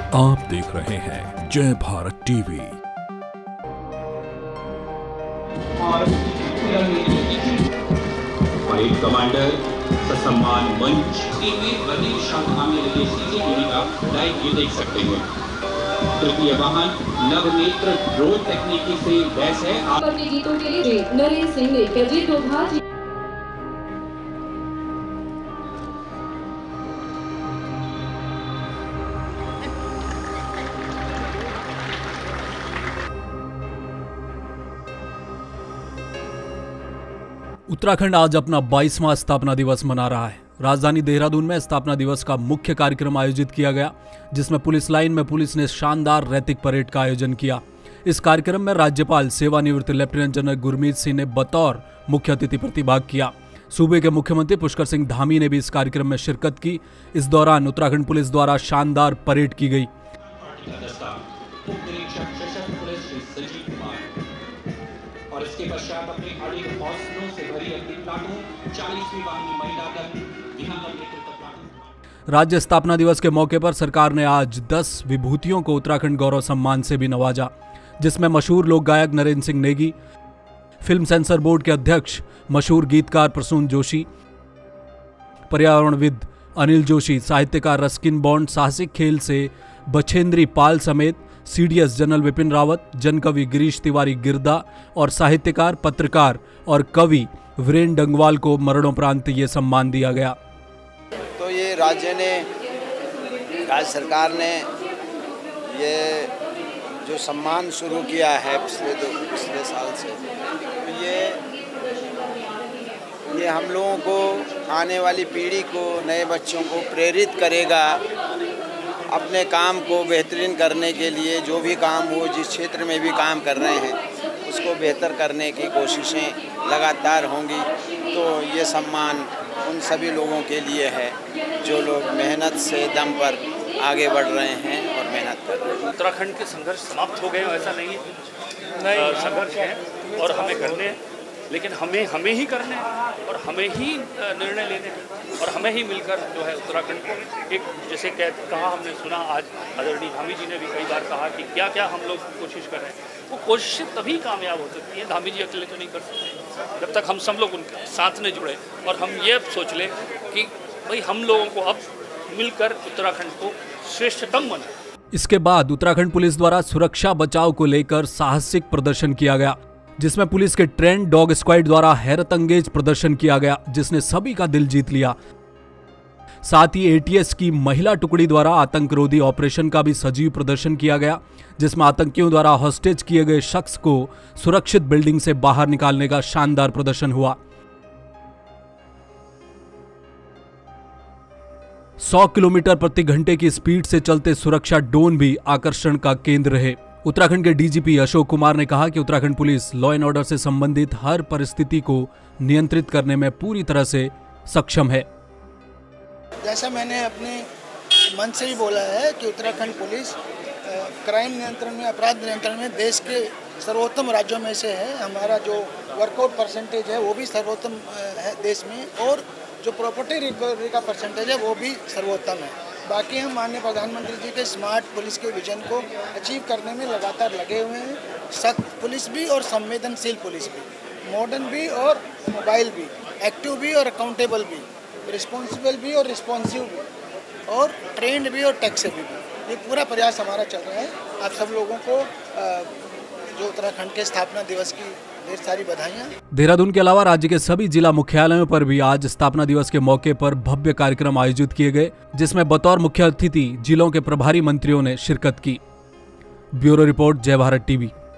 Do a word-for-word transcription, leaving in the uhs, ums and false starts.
आप देख रहे हैं जय भारत टीवी। और एक कमांडर ससम्मान मंच में बनी शांतकामी सीसीटीवी का लाइव ये देख सकते हैं। तृतीय वाहन नवनेत्र ड्रोन तकनीकी से लैस है। अपने गीतों के लिए नरेंद्र सिंह ने कैडेट विभाग उत्तराखंड आज अपना बाईसवां स्थापना दिवस मना रहा है। राजधानी देहरादून में स्थापना दिवस का मुख्य कार्यक्रम आयोजित किया गया, जिसमें पुलिस लाइन में पुलिस ने शानदार रैतिक परेड का आयोजन किया। इस कार्यक्रम में राज्यपाल सेवानिवृत्त लेफ्टिनेंट जनरल गुरमीत सिंह ने बतौर मुख्य अतिथि प्रतिभाग किया। सूबे के मुख्यमंत्री पुष्कर सिंह धामी ने भी इस कार्यक्रम में शिरकत की। इस दौरान उत्तराखंड पुलिस द्वारा शानदार परेड की गई। और इसके पश्चात अपने अड़िग हौसलों से भरी अगली प्लाटून चालीसवीं वाहिनी महिला दल विहंगम नेतृत्व प्लाटून। राज्य स्थापना दिवस के मौके पर सरकार ने आज दस विभूतियों को उत्तराखंड गौरव सम्मान से भी नवाजा, जिसमें मशहूर लोक गायक Narendra Singh Negi, film censor board के अध्यक्ष मशहूर गीतकार प्रसून जोशी, पर्यावरणविद अनिल जोशी, साहित्यकार रस्किन बॉन्ड, साहसिक खेल से बछेंद्री पाल समेत सीडीएस जनरल विपिन रावत, जनकवि गिरीश तिवारी गिरदा और साहित्यकार, पत्रकार और कवि वीरेन डंगवाल को मरणोपरांत ये सम्मान दिया गया। तो ये राज्य ने, राज्य सरकार ने ये जो सम्मान शुरू किया है पिछले दो पिछले साल से, तो ये ये हम लोगों को, आने वाली पीढ़ी को, नए बच्चों को प्रेरित करेगा अपने काम को बेहतरीन करने के लिए। जो भी काम वो जिस क्षेत्र में भी काम कर रहे हैं उसको बेहतर करने की कोशिशें लगातार होंगी। तो ये सम्मान उन सभी लोगों के लिए है जो लोग मेहनत से दम पर आगे बढ़ रहे हैं और मेहनत कर रहे हैं। उत्तराखंड के संघर्ष समाप्त हो गए ऐसा नहीं है, नहीं संघर्ष है और हमें करने हैं, लेकिन हमें हमें ही करने हैं और हमें ही निर्णय लेने हैं और हमें ही मिलकर जो है उत्तराखंड को एक, जैसे कह कहा हमने सुना आज आदरणीय धामी जी ने भी कई बार कहा कि क्या क्या हम लोग कोशिश कर रहे हैं, वो कोशिशें तभी कामयाब हो सकती हैं। धामी जी अकेले तो नहीं कर सकते जब तक हम सब लोग उनके साथ में जुड़े और हम ये सोच लें कि भाई हम लोगों को अब मिलकर उत्तराखंड को श्रेष्ठतम बनाए। इसके बाद उत्तराखंड पुलिस द्वारा सुरक्षा बचाव को लेकर साहसिक प्रदर्शन किया गया, जिसमें पुलिस के ट्रेंड डॉग स्क्वाड द्वारा हैरतअंगेज प्रदर्शन किया गया, जिसने सभी का दिल जीत लिया। साथ ही एटीएस की महिला टुकड़ी द्वारा आतंकरोधी ऑपरेशन का भी सजीव प्रदर्शन किया गया, जिसमें आतंकियों द्वारा हॉस्टेज किए गए शख्स को सुरक्षित बिल्डिंग से बाहर निकालने का शानदार प्रदर्शन हुआ। सौ किलोमीटर प्रति घंटे की स्पीड से चलते सुरक्षा ड्रोन भी आकर्षण का केंद्र रहे। उत्तराखंड के डीजीपी अशोक कुमार ने कहा कि Uttarakhand police law and order से संबंधित हर परिस्थिति को नियंत्रित करने में पूरी तरह से सक्षम है। जैसा मैंने अपने मन से ही बोला है कि उत्तराखंड पुलिस क्राइम नियंत्रण में, अपराध नियंत्रण में देश के सर्वोत्तम राज्यों में से है। हमारा जो वर्कआउट परसेंटेज है वो भी सर्वोत्तम है देश में, और जो प्रॉपर्टी रिकवरी का परसेंटेज है वो भी सर्वोत्तम है। बाकी हम माननीय प्रधानमंत्री जी के स्मार्ट पुलिस के विजन को अचीव करने में लगातार लगे हुए हैं। सख्त पुलिस भी और संवेदनशील पुलिस भी, मॉडर्न भी और मोबाइल भी, एक्टिव भी और अकाउंटेबल भी, रिस्पॉन्सिबल भी और रिस्पॉन्सिव भी, और ट्रेंड भी और टेक्सेबल भी। ये पूरा प्रयास हमारा चल रहा है। आप सब लोगों को जो उत्तराखंड के स्थापना दिवस की ढेर सारी बधाइयाँ। देहरादून के अलावा राज्य के सभी जिला मुख्यालयों पर भी आज स्थापना दिवस के मौके पर भव्य कार्यक्रम आयोजित किए गए, जिसमें बतौर मुख्य अतिथि जिलों के प्रभारी मंत्रियों ने शिरकत की। ब्यूरो रिपोर्ट, जय भारत टीवी।